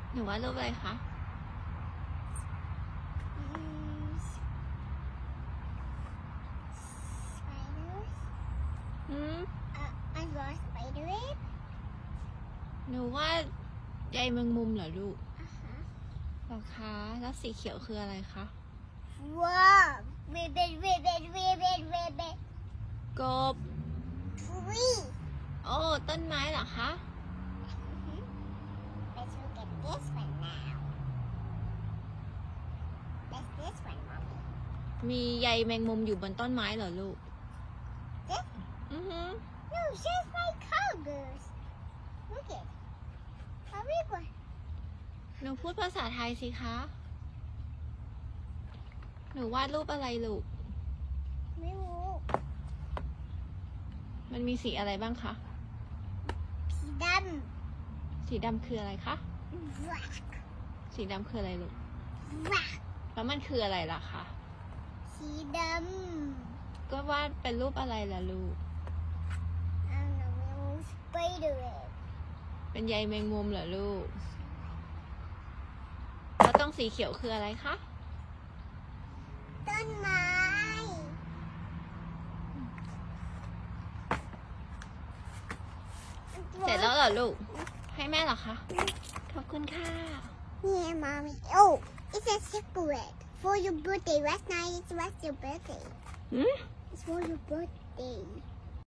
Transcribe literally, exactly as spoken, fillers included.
หนูวาดรูปอะไรคะอืมหนูวาดใยแมงมุมเหรอลูกหรอคะแล้วสีเขียวคืออะไรคะว้าวเบเบเบเบเบเบเบเบกบ tree โอ้ต้นไม้เหรอคะ Let's look at this one now. That's this one, mommy. มีใยแมงมุมอยู่บนต้นไม้เหรอลูก This? อือฮึ No, it's just my colors. Look it. How big one? หนูพูดภาษาไทยสิคะหนูวาดรูปอะไรลูกไม่รู้มันมีสีอะไรบ้างคะสีดสีดำคืออะไรคะำ black สีดำคืออะไรลูก black แล้วมันคืออะไรล่ะคะสีดำก็วาดเป็นรูปอะไรล่ะลูก I don't know, ไม่รู้ spider web เป็นใยแมงมุมเหรอลูก แล้วต้องสีเขียวคืออะไรคะต้นไม้เสร็จแล้วเหรอลูก ให้แม่เหรอคะ ขอบคุณค่ะ Yeah, mommy. Oh, it's a cigarette for your birthday. Last night it was your birthday. Hmm? It's for your birthday.